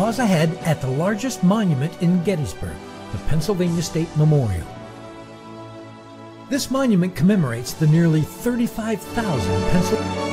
pause ahead at the largest monument in Gettysburg, the Pennsylvania State Memorial. This monument commemorates the nearly 35,000 Pennsylvania